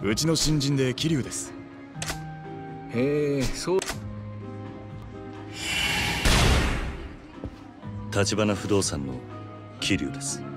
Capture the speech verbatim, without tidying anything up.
うちの新人で桐生です。 へえ、そう。 立花不動産の桐生です。